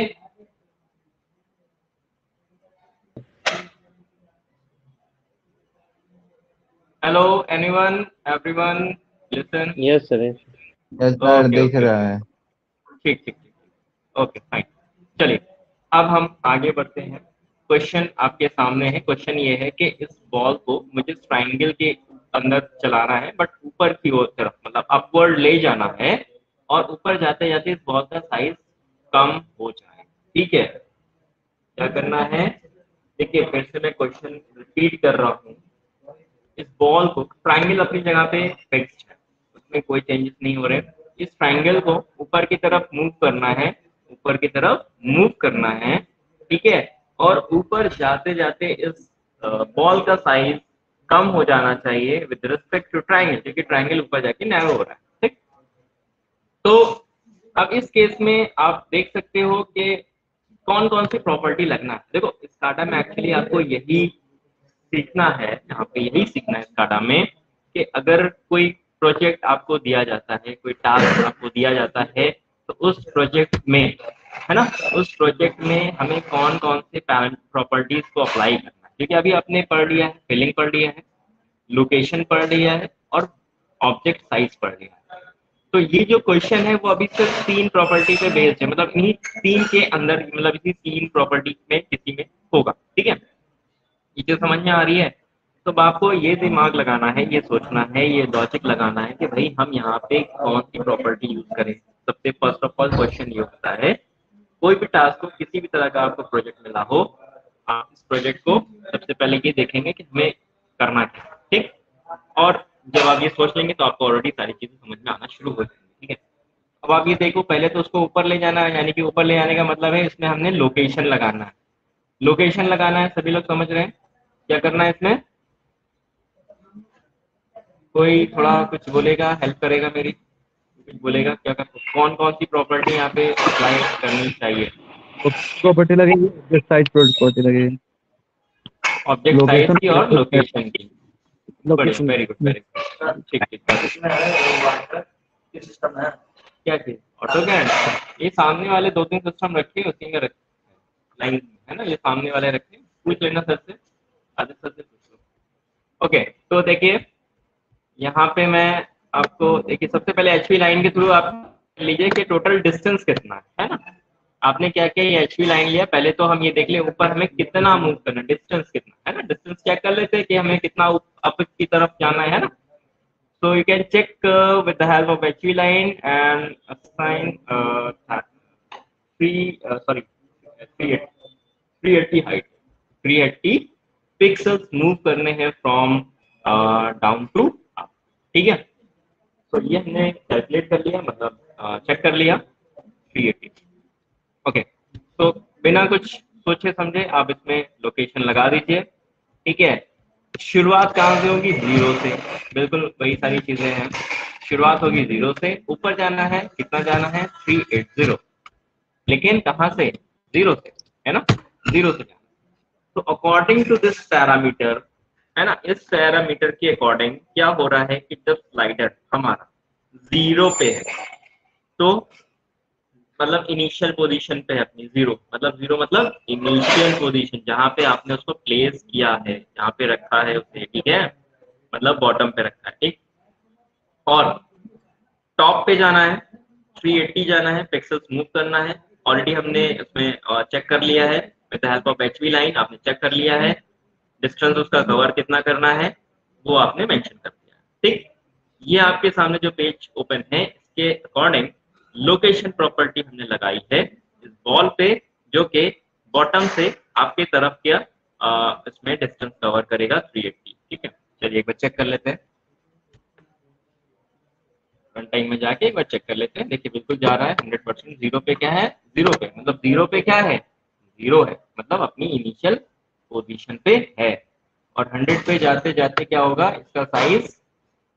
Hello anyone, everyone listen? Yes sir. Yes sir, okay, दिख ओके, रहा है। ठीक ठीक ठीक, ओके फाइन। चलिए अब हम आगे बढ़ते हैं। क्वेश्चन आपके सामने है। क्वेश्चन ये है कि इस बॉल को मुझे ट्राइंगल के अंदर चलाना है, बट ऊपर की ओर तरफ मतलब अपवर्ड ले जाना है, और ऊपर जाते जाते इस बॉल का साइज कम हो जाए। ठीक है, क्या करना है? देखिए फिर से मैं क्वेश्चन रिपीट कर रहा हूँ। इस बॉल को, ट्राइंगल अपनी जगह पे फिक्स्ड है, उसमें कोई चेंजेस नहीं हो रहे। इस ट्राइंगल को ऊपर की तरफ मूव करना है, ऊपर की तरफ मूव करना है, ठीक है, और ऊपर जाते जाते इस बॉल का साइज कम हो जाना चाहिए विद रिस्पेक्ट टू ट्राइंगल, क्योंकि ट्राइंगल ऊपर जाके नैरो हो रहा है। ठीक, तो अब इस केस में आप देख सकते हो कि कौन कौन सी प्रॉपर्टी लगना है। देखो स्काडा में एक्चुअली आपको यही सीखना है, यहाँ पे यही सीखना है स्काडा में, कि अगर कोई प्रोजेक्ट आपको दिया जाता है, कोई टास्क आपको दिया जाता है, तो उस प्रोजेक्ट में, है ना, उस प्रोजेक्ट में हमें कौन कौन से प्रॉपर्टीज को अप्लाई करना है। क्योंकि अभी आपने पढ़ लिया है, फिलिंग पढ़ लिया है, लोकेशन पढ़ लिया है, और ऑब्जेक्ट साइज पढ़ लिया है। तो ये जो क्वेश्चन है वो अभी सिर्फ तीन प्रॉपर्टी पे बेस्ड है, मतलब इन्हीं तीन के अंदर, मतलब इसी तीन प्रॉपर्टी में किसी में होगा। ठीक है, ये जो समझ में आ रही है? तो आपको ये दिमाग लगाना है, ये सोचना है, ये लॉजिक लगाना है कि भाई हम यहाँ पे कौन सी प्रॉपर्टी यूज करें। सबसे फर्स्ट ऑफ ऑल क्वेश्चन ये होता है, कोई भी टास्क को, किसी भी तरह का आपको प्रोजेक्ट मिला हो, आप इस प्रोजेक्ट को सबसे पहले ये देखेंगे कि हमें करना क्या है। ठीक, और जब आप ये सोच लेंगे तो आपको ऑलरेडी सारी चीजें समझ में आना शुरू हो जाएंगी। ठीक है, अब आप ये देखो, पहले तो उसको ऊपर ले जाना है, यानी कि ऊपर ले जाने का मतलब है इसमें हमने लोकेशन लगाना है। लोकेशन लगाना है, सभी लोग समझ रहे हैं? क्या करना है इसमें? कोई थोड़ा कुछ बोलेगा, हेल्प करेगा मेरी, कुछ बोलेगा क्या कर, कौन कौन सी प्रॉपर्टी यहाँ पे अप्लाई करनी चाहिए? प्रॉपर्टी लगेगी, ऑब्जेक्ट साइज प्रॉपर्टी लगेगी, ऑब्जेक्ट साइज लोकेशन की और लोकेशन की। Location. Very good, very good, ठीक ठीक। क्या चीज? AutoCAD? ये सामने वाले दो तीन सिस्टम रखे, उसी में रखे लाइन, है ना, ये सामने वाले रखे, पूछ लेना सर से, आदित्य सर से पूछ लो। ओके, तो देखिए यहाँ पे मैं आपको, देखिए सबसे पहले एचपी लाइन के थ्रू आप लीजिए कि टोटल डिस्टेंस कितना है, है ना। आपने क्या किया, ये एचपी लाइन लिया, पहले तो हम ये देख ले ऊपर हमें कितना मूव करना है, डिस्टेंस कितना है ना, डिस्टेंस चेक कर लेते हैं कि हमें कितना अप की तरफ जाना है ना। So you can check with the help of HP line and assign three sorry three eighty height, three eighty pixels move करने हैं फ्रॉम डाउन टू अप। ठीक है, तो ये हमने कैलकुलेट कर लिया, मतलब चेक कर लिया थ्री एट्टी। ओके, तो बिना कुछ सोचे समझे आप इसमें लोकेशन लगा दीजिए। ठीक है, शुरुआत कहाँ से होगी? जीरो से, बिल्कुल वही सारी चीजें हैं। शुरुआत होगी जीरो से, ऊपर जाना है, कितना जाना है? थ्री एटी, लेकिन कहाँ से? जीरो से, है ना, जीरो से जाना। तो अकॉर्डिंग टू दिस पैरामीटर, है ना, इस पैरामीटर के अकॉर्डिंग क्या हो रहा है कि जब स्लाइडर हमारा जीरो पे है, तो मतलब इनिशियल पोजीशन पे है अपनी, जीरो मतलब जीरो मतलब इनिशियल पोजीशन, जहां पे आपने उसको प्लेस किया है, जहां पे रखा है उसे, ठीक है, मतलब बॉटम पे रखा है। ठीक, और टॉप पे जाना है, थ्री एटी जाना है, पिक्सल्स मूव करना है। ऑलरेडी हमने इसमें चेक कर लिया है with the help of HV line, आपने चेक कर लिया है। डिस्टेंस उसका कवर कितना करना है वो आपने मेंशन कर दिया। ठीक, ये आपके सामने जो पेज ओपन है, इसके अकॉर्डिंग लोकेशन प्रॉपर्टी हमने लगाई है इस बॉल पे, जो कि बॉटम से आपके तरफ क्या इसमें डिस्टेंस कवर करेगा थ्री एटी। ठीक है, चलिए एक बार चेक कर लेते हैं, रन टाइम में जाके एक बार चेक कर लेते हैं। देखिए बिल्कुल जा रहा है हंड्रेड परसेंट। जीरो पे क्या है? जीरो पे, मतलब जीरो पे क्या है? जीरो है, मतलब अपनी इनिशियल पोजीशन पे है। और हंड्रेड पे जाते जाते क्या होगा? इसका साइज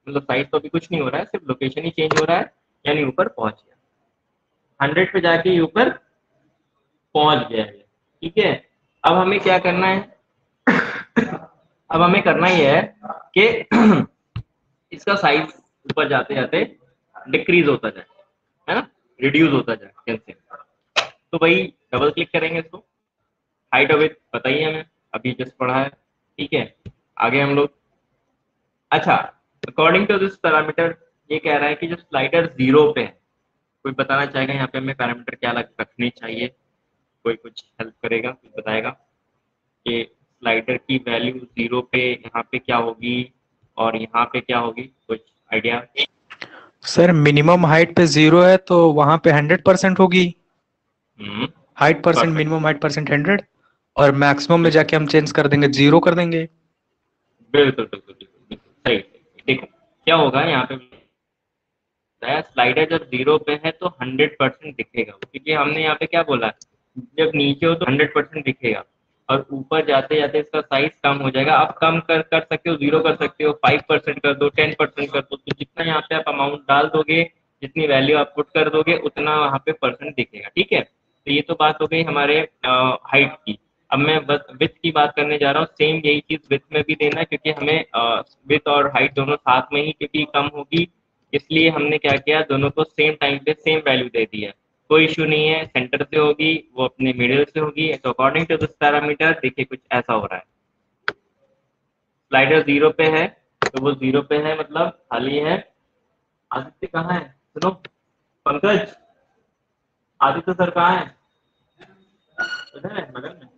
मतलब साइज तो अभी कुछ नहीं हो रहा है, सिर्फ लोकेशन ही चेंज हो रहा है, यानी ऊपर पहुंच गया, हंड्रेड पे जाके ये ऊपर पहुंच गया है। ठीक है, अब हमें क्या करना है अब हमें करना ये है कि इसका साइज ऊपर जाते जाते डिक्रीज होता जाए, है ना, रिड्यूस होता जाए कैसे। तो भाई डबल क्लिक करेंगे इसको, हाइट और विड्थ बताइए हमें, अभी जस्ट पढ़ा है। ठीक है, आगे हम लोग, अच्छा, अकॉर्डिंग टू दिस पैरामीटर ये कह रहा है कि जब स्लाइडर जीरो पे है, कोई बताना चाहेगा यहाँ पे हमें पैरामीटर क्या रखनी चाहिए, कोई कुछ हेल्प करेगा, कुछ बताएगा कि स्लाइडर की वैल्यू जीरो पे यहाँ पे क्या होगी और यहाँ पे क्या होगी, कुछ आइडिया? सर मिनिमम हाइट पे जीरो है तो वहां पे हंड्रेड परसेंट होगी, hmm, height percent, perfect. Minimum height percent hundred, और मैक्सिमम में जाके हम चेंज कर देंगे, जीरो कर देंगे। बिल्कुल बिल्कुल बिल्कुल बिल्कुल सही सही। देखो क्या होगा यहाँ पे, स्लाइडर जब जीरो पे है तो हंड्रेड परसेंट दिखेगा, क्योंकि हमने यहाँ पे क्या बोला, जब नीचे हो तो हंड्रेड परसेंट दिखेगा और ऊपर जाते जाते इसका साइज कम हो जाएगा। आप कम कर कर सकते हो, जीरो कर सकते हो, फाइव परसेंट कर दो, टेन परसेंट कर दो, तो जितना यहाँ पे आप अमाउंट डाल दोगे, जितनी वैल्यू आप पुट कर दोगे, उतना वहाँ पे परसेंट दिखेगा। ठीक है, तो ये तो बात हो गई हमारे हाइट की। अब मैं बस विथ की बात करने जा रहा हूँ, सेम यही चीज विथ में भी देना है, क्योंकि हमें विथ और हाइट दोनों साथ में ही, क्योंकि कम होगी, इसलिए हमने क्या किया, दोनों को सेम टाइम पे सेम वैल्यू दे दिया। कोई इशू नहीं है, सेंटर से होगी, वो अपने मिडिल से होगी। तो अकॉर्डिंग टू दिस पैरामीटर देखिए कुछ ऐसा हो रहा है, स्लाइडर जीरो पे है तो वो जीरो पे है, मतलब खाली है। आदित्य कहाँ है, सुनो, पंकज, आदित्य सर कहाँ है, उधर है बगल में,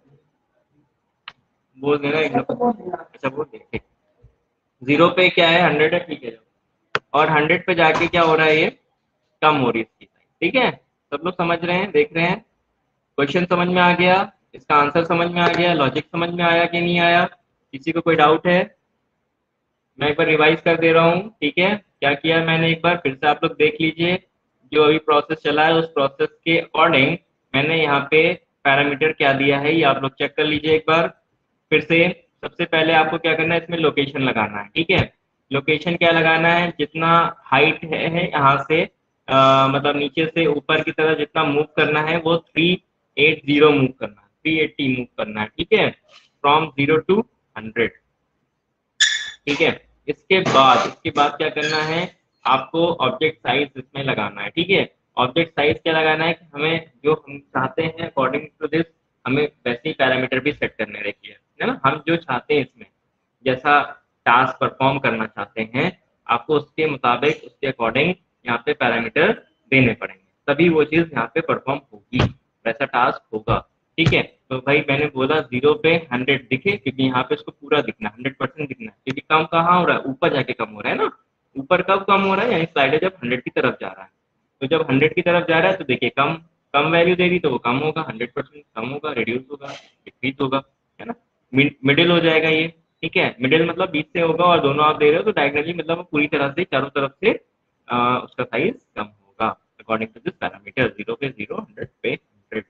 बोल देना एकदम। अच्छा बोल दे, जीरो पे क्या है, हंड्रेड है, ठीक है, और हंड्रेड पे जाके क्या हो रहा है, ये कम हो रही है इसकी साइज। ठीक है, सब लोग समझ रहे हैं, देख रहे हैं, क्वेश्चन समझ में आ गया, इसका आंसर समझ में आ गया, लॉजिक समझ में आया कि नहीं आया, किसी को कोई डाउट है? मैं एक बार रिवाइज कर दे रहा हूँ। ठीक है, क्या किया मैंने, एक बार फिर से आप लोग देख लीजिए, जो अभी प्रोसेस चला है उस प्रोसेस के अकॉर्डिंग मैंने यहाँ पे पैरामीटर क्या दिया है, ये आप लोग चेक कर लीजिए एक बार फिर से। सबसे पहले आपको क्या करना है, इसमें लोकेशन लगाना है। ठीक है, लोकेशन क्या लगाना है, जितना हाइट है, है यहाँ से आ, मतलब नीचे से ऊपर की तरफ जितना मूव करना है वो थ्री एट जीरो मूव करना है, थ्री एट्टी मूव करना है। ठीक है, फ्रॉम जीरो टू हंड्रेड। ठीक है, इसके बाद इसके बाद क्या करना है, आपको ऑब्जेक्ट साइज इसमें लगाना है। ठीक है, ऑब्जेक्ट साइज क्या लगाना है कि हमें जो हम चाहते हैं अकॉर्डिंग टू दिस, हमें वैसे ही पैरामीटर भी सेट करने रखिए, है ना, हम जो चाहते हैं इसमें जैसा टास्क परफॉर्म करना चाहते हैं, आपको उसके मुताबिक उसके अकॉर्डिंग यहाँ पे पैरामीटर देने पड़ेंगे, तभी वो चीज़ यहाँ पे परफॉर्म होगी, वैसा टास्क होगा। ठीक है, तो भाई मैंने बोला जीरो पे हंड्रेड दिखे, क्योंकि यहाँ पे उसको पूरा दिखना, हंड्रेड परसेंट दिखना है, क्योंकि कम कहाँ हो रहा है, ऊपर जाके कम हो रहा है ना। ऊपर कब कम हो रहा है, यानी स्लाइडर जब हंड्रेड की तरफ जा रहा है, तो जब हंड्रेड की तरफ जा रहा है तो देखिए कम कम वैल्यू दे दी तो वो कम होगा, हंड्रेड परसेंट कम होगा, रिड्यूस होगा, डिक्रीज होगा, है ना, मिडिल हो जाएगा ये। ठीक है, मिडिल मतलब बीच से होगा और दोनों आप दे रहे हो तो डायगनली मतलब पूरी तरह से चारों तरफ से आ, उसका साइज कम होगा according to this parameter, zero पे जीरो, हंड्रेड पे हंड्रेड।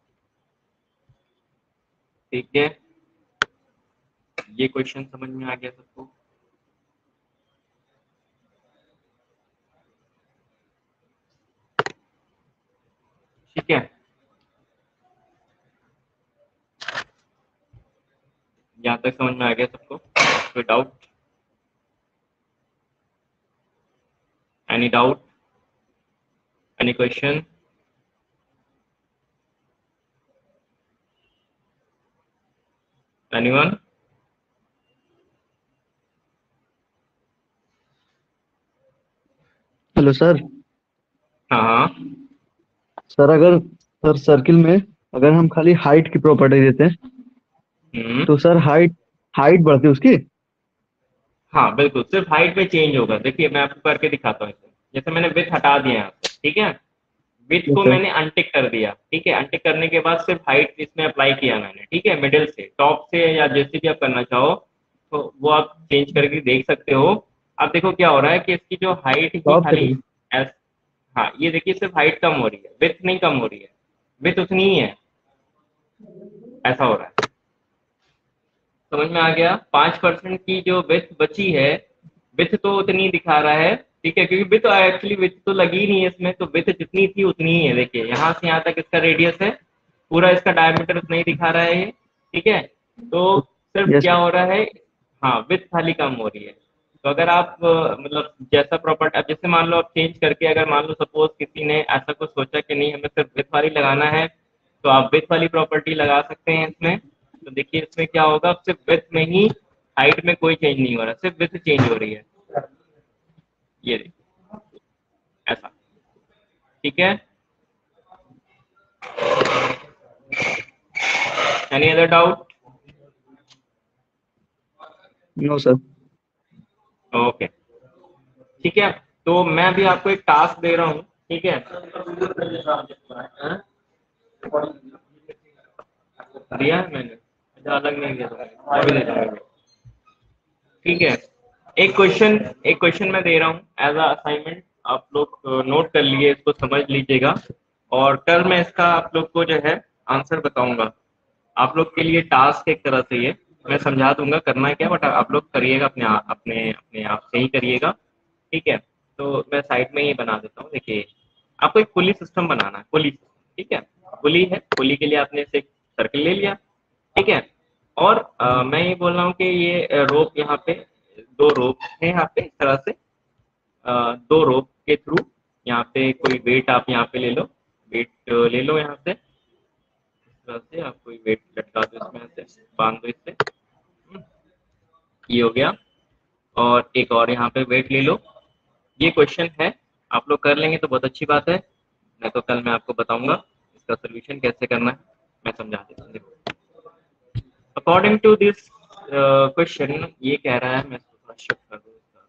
ठीक है, ये क्वेश्चन समझ में आ गया सबको? ठीक है, यहाँ तक समझ में आ गया सबको? कोई doubt, any doubt, any question? Anyone? Hello sir. हाँ हाँ, सर अगर सर सर्किल में अगर हम खाली हाइट की प्रॉपर्टी देते हैं हम्म, तो सर हाइट हाइट बढ़ती है उसकी। हाँ बिल्कुल, सिर्फ हाइट में चेंज होगा। देखिए मैं आपको करके दिखाता हूँ इसे, जैसे मैंने विथ हटा दिया यहाँ से, ठीक है, विथ यस को सर। मैंने अनटिक कर दिया। ठीक है, अनटिक करने के बाद सिर्फ हाइट इसमें अप्लाई किया मैंने। ठीक है, मिडिल से, टॉप से, या जैसे भी आप करना चाहो तो वो आप चेंज करके देख सकते हो। अब देखो क्या हो रहा है कि इसकी जो हाइट ही टॉप खाली से एस, हाँ ये देखिए सिर्फ हाइट कम हो रही है, विथ नहीं कम हो रही है, विथ उतनी ही है, ऐसा हो रहा है। समझ में आ गया? पांच परसेंट की जो विथ बची है, विथ तो उतनी दिखा रहा है, ठीक है, क्योंकि विथ एक्चुअली विथ तो लगी ही नहीं है इसमें, तो विथ जितनी थी उतनी ही है। देखिए यहाँ से यहाँ तक इसका रेडियस है, पूरा इसका डायमीटर उतना ही दिखा रहा है ये, ठीक है। तो सिर्फ Yes, क्या sir. हो रहा है, हाँ विथ खाली कम हो रही है। तो अगर आप अ, मतलब जैसा प्रॉपर्टी, अब जैसे मान लो आप चेंज करके, अगर मान लो सपोज किसी ने ऐसा कुछ सोचा कि नहीं हमें सिर्फ विथ वाली लगाना है, तो आप विथ वाली प्रॉपर्टी लगा सकते हैं इसमें। तो देखिए इसमें क्या होगा, सिर्फ विथ में ही, हाइट में कोई चेंज नहीं हो रहा, सिर्फ विथ चेंज हो रही है, ये देखिए ऐसा, ठीक है। Any other doubt? No, sir. Okay, ठीक है। तो मैं भी आपको एक टास्क दे रहा हूँ, ठीक है। दिया है मैंने, अच्छा अलग नहीं दिया था, अभी दे दूंगा। ठीक है, एक क्वेश्चन एक क्वेश्चन मैं दे रहा हूँ एज अ असाइनमेंट, आप लोग नोट कर लिए, इसको समझ लीजिएगा, और कल मैं इसका आप लोग को जो है आंसर बताऊंगा। आप लोग के लिए टास्क एक तरह से ये मैं समझा दूंगा करना है क्या, बट आप लोग करिएगा अपने आप अपने अपने आप से ही करिएगा, ठीक है। तो मैं साइड में ही बना देता हूँ। देखिए आपको एक पुली सिस्टम बनाना है, पुली, ठीक है, पुली है, पुली के लिए आपने से सर्कल ले लिया, ठीक है। और अ, मैं ये बोल रहा हूँ कि ये रोप यहाँ पे, दो रोप है यहाँ पे इस तरह से, अ, दो रोप के थ्रू यहाँ पे कोई वेट आप यहाँ पे ले लो, वेट ले लो यहाँ से, इस तरह से आप कोई वेट लटका दो इसमें, ऐसे बांध दो इससे, हम्म, ये हो गया। और एक और यहाँ पे वेट ले लो। ये क्वेश्चन है, आप लोग कर लेंगे तो बहुत अच्छी बात है, नहीं तो कल मैं आपको बताऊंगा इसका सोल्यूशन कैसे करना है, मैं समझा देता हूँ। अकॉर्डिंग टू दिस क्वेश्चन ये कह रहा है, मैं थोड़ा शिफ्ट कर दूँ इसका,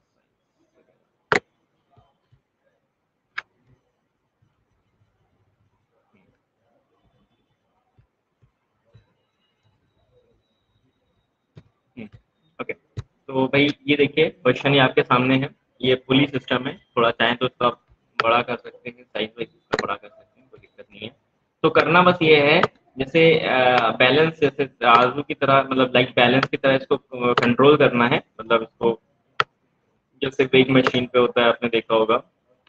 ओके। तो भाई ये देखिए क्वेश्चन ये आपके सामने है, ये पुली सिस्टम है, थोड़ा चाहें तो इसको आप बड़ा कर सकते हैं, साइज वाइज इसका बड़ा कर सकते हैं, कोई दिक्कत नहीं है। तो करना बस ये है, जैसे बैलेंस, जैसे आजू की तरह, मतलब लाइक बैलेंस की तरह इसको कंट्रोल करना है, मतलब इसको जैसे वेइंग मशीन पे होता है, आपने देखा होगा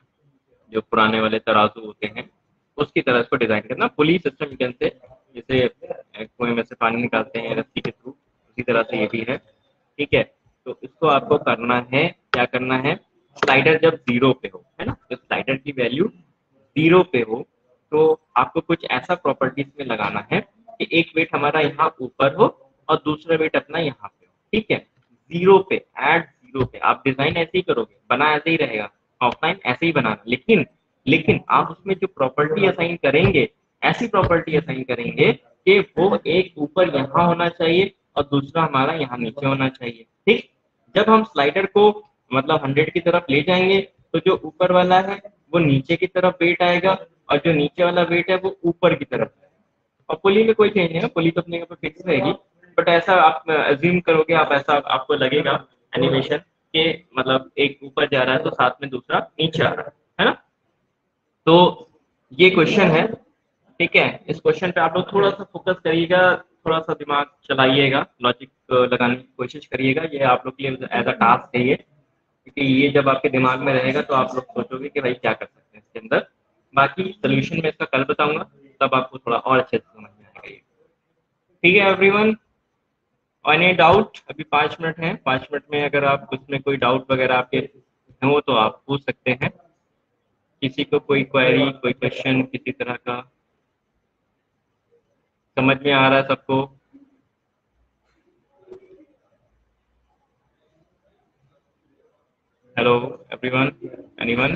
जो पुराने वाले तराजू होते हैं, उसकी तरह इसको डिजाइन करना। पुली सिस्टम कैन से, जैसे कुएं में से पानी निकालते हैं रस्सी के थ्रू, उसी तरह से ये भी है, ठीक है। तो इसको आपको करना है, क्या करना है, स्लाइडर जब जीरो पे हो, है ना, तो स्लाइडर की वैल्यू जीरो पे हो, तो आपको कुछ ऐसा प्रॉपर्टीज में लगाना है कि एक वेट हमारा यहाँ ऊपर हो और दूसरा वेट अपना यहाँ पे हो, ठीक है। जीरो पे, एट जीरो पे आप डिजाइन ऐसे ही करोगे, बना ऐसे ही रहेगा, ऑफलाइन ऐसे ही बनाना, लेकिन लेकिन आप उसमें जो प्रॉपर्टी असाइन करेंगे, ऐसी प्रॉपर्टी असाइन करेंगे कि वो एक ऊपर यहाँ होना चाहिए और दूसरा हमारा यहाँ नीचे होना चाहिए, ठीक। जब हम स्लाइडर को मतलब हंड्रेड की तरफ ले जाएंगे, तो जो ऊपर वाला है वो नीचे की तरफ वेट आएगा, और जो नीचे वाला वेट है वो ऊपर की तरफ आएगा। और पुली में कोई चेंज नहीं है, पुली तो अपने यहाँ पे फिक्स रहेगी, बट ऐसा आप अज्यूम करोगे, आप ऐसा आपको लगेगा एनिमेशन के, मतलब एक ऊपर जा रहा है तो साथ में दूसरा नीचे आ रहा है है ना। तो ये क्वेश्चन है, ठीक है। इस क्वेश्चन पे आप लोग थोड़ा सा फोकस करिएगा, थोड़ा सा दिमाग चलाइएगा, लॉजिक लगाने की कोशिश करिएगा, ये आप लोग के लिए एज अ टास्क है ये, क्योंकि ये जब आपके दिमाग में रहेगा तो आप लोग सोचोगे कि भाई क्या कर सकते हैं इसके अंदर। बाकी सोल्यूशन में इसका कल बताऊंगा, तब आपको थोड़ा और अच्छे से समझ में आएगा ये, ठीक है एवरीवन। Any doubt? अभी पाँच मिनट हैं, पाँच मिनट में अगर आप उसमें कोई डाउट वगैरह आपके हो तो आप पूछ सकते हैं। किसी को कोई क्वेरी, कोई क्वेश्चन किसी तरह का समझ में आ रहा है सबको? Hello everyone, anyone?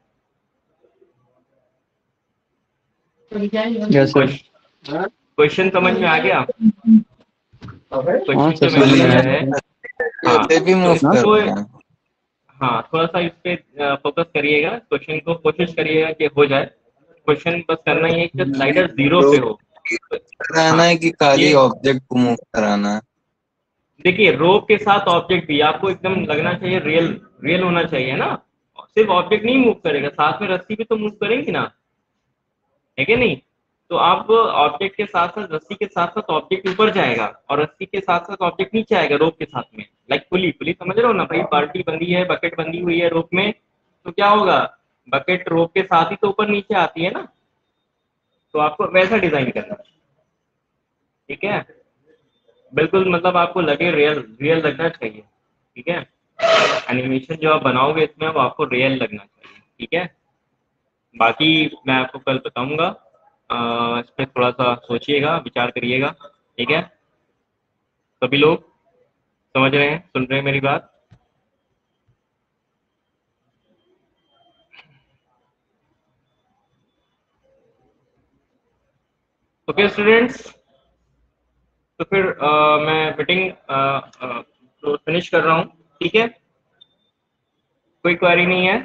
Yes, sir. Question समझ में आ गया? हाँ क्वेश्चन सर, जो मैंने समझ में दिया आया। है, हाँ पे भी मूव तो कर इसको, हाँ थोड़ा सा इस पे फोकस करिएगा, क्वेश्चन को कोशिश करिएगा कि हो जाए। क्वेश्चन बस करना ही है कि स्लाइडर जीरो पे हो। कराना है कि खाली ये ऑब्जेक्ट को मूव कराना है? देखिए रोप के साथ ऑब्जेक्ट भी आपको एकदम लगना चाहिए, रियल रियल होना चाहिए ना, सिर्फ ऑब्जेक्ट नहीं मूव करेगा, साथ में रस्सी भी तो मूव करेंगी ना, है कि नहीं। तो आप ऑब्जेक्ट के साथ साथ रस्सी के साथ साथ ऑब्जेक्ट ऊपर जाएगा और रस्सी के साथ साथ ऑब्जेक्ट नीचे आएगा रोप के साथ में, लाइक पुली पुली समझ रहे हो ना भाई, बाल्टी बंधी है, बकेट बंधी हुई है रोप में, तो क्या होगा, बकेट रोप के साथ ही तो ऊपर नीचे आती है ना, तो आपको वैसा डिजाइन करना है, ठीक है, बिल्कुल मतलब आपको लगे रियल रियल लगना चाहिए, ठीक है, एनिमेशन जो आप बनाओगे इसमें वो आपको रियल लगना चाहिए, ठीक है। बाकी मैं आपको कल बताऊंगा, अ, इस पर थोड़ा सा सोचिएगा, विचार करिएगा, ठीक है। सभी लोग समझ रहे हैं, सुन रहे हैं मेरी बात? ओके स्टूडेंट्स, तो फिर आ, मैं मीटिंग तो फिनिश कर रहा हूँ, ठीक है, कोई क्वेरी नहीं है?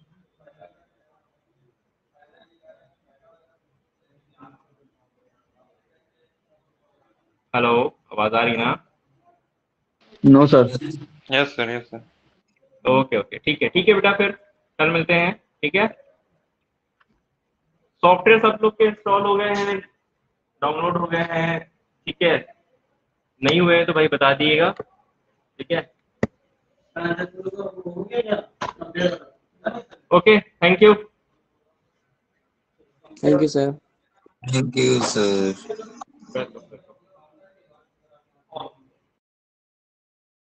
हेलो, आवाज आ रही ना? No sir. Yes sir, yes sir. Okay okay, ठीक है ठीक है बेटा, फिर कल मिलते हैं, ठीक है। सॉफ्टवेयर सब लोग के इंस्टॉल हो गए हैं, डाउनलोड हो गए हैं, ठीक है, नहीं हुए हैं तो भाई बता दिएगा, ठीक है। Okay, thank you. Thank you sir. Thank you sir.